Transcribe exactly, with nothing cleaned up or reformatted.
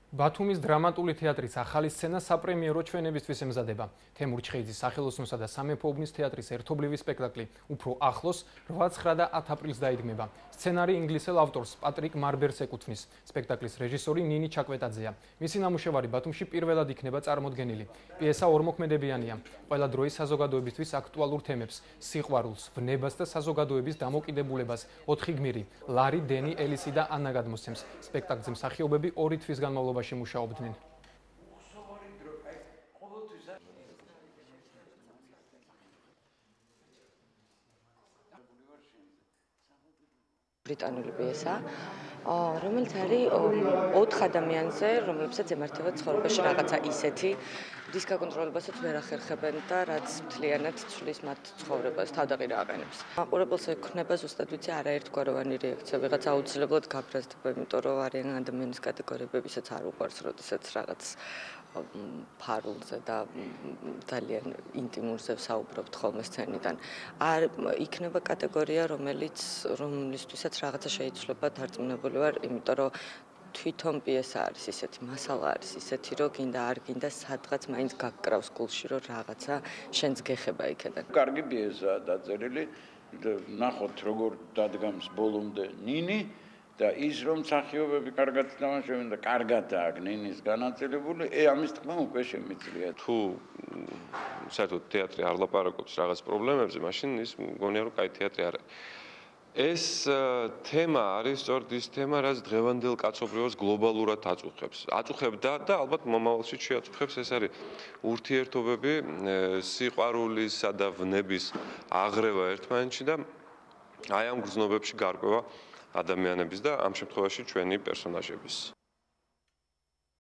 ბათუმის დრამატული თეატრის ახალი სცენა საპრემიერო ჩვენებისთვის ემზადება. თემურ ჩხეიძის სახელოსნოსა და სამეფო უბნის თეატრის ერთობლივი სპექტაკლი უფრო ახლოს რვა, ცხრა და ათ აპრილს დაიდგმება. სცენარი ინგლისელ ავტორს პატრიკ მარბერს ეკუთვნის. სპექტაკლის რეჟისორი ნინი ჩაკვეტაძეა. მისი ნამუშევარი ბათუმში პირველად იქნება წარმოდგენილი. პიესა ორმოქმედებიანია. ყველა დროის საზოგადოებისთვის აქტუალურ თემებს, სიყვარულს, ვნებას და საზოგადოების დამოკიდებულებას ოთხი გმირი, ლარი, დენი, ელისი და ანა გადმოსცემს. სპექტაკლზე მსახიობები ორი თვის განმავლობაში მუშაობდნენ. ბრიტანული პიესა, რომელიც არის ოთხ ადამიანზე, რომლებსაც ემართება ცხოვრებაში რაღაცა ისეთი, რის გაკონტროლებასაც ვერ ახერხებენ და რაც მთლიანად ცვლის მათ ცხოვრებას, თავდაყირა აყენებს. მაყურებელს ექნება ზუსტად ვიცი არაერთგვაროვანი რეაქცია, ვიღაც აუცილებლად გაბრაზდება, იმიტომ რომ არიან ადამიანის კატეგორიები, ვისაც არ უყვარს, როდესაც რაღაც ფარულზე და ძალიან ინტიმურზე ვსაუბრობთ ხოლმე სცენიდან. არ იქნება კატეგორია, რომელიც რომლისთვისაც რაღაცა შეიცვლება, დარწმუნებული ვარ, იმიტომ რომ თვითონ პიესა არის ისეთი, მასალა არის ისეთი, რომ გინდა არ გინდა სადღაც მაინც გაგკრავს გულში, რომ რაღაცა შენს გეხება იქიდან. კარგი პიესაა დაწერილი, ნახოთ როგორ დადგამს ბოლომდე ნინი და ის რომ მსახიობები კარგად თამაშობენ და კარგადაა ნინის განაწილებული, ე ამის თქმა უკვე შემიძლია. თუ საერთოდ თეატრი არ ლაპარაკობს რაღაც პრობლემებზე, მაშინ ის მგონია რომ კაი თეატრი არ არის. ეს თემა არის სწორედ ის თემა, რაც დღევანდელ კაცობრიობას გლობალურად აწუხებს. აწუხებდა და ალბათ მომავალში შეაწუხებს, ეს არის ურთიერთობები, სიყვარულისა და ვნების აღრევა ერთმანეთში და აი ამ გრძნობებში გარკვევა ადამიანების და ამ შემთხვევაში ჩვენი პერსონაჟების.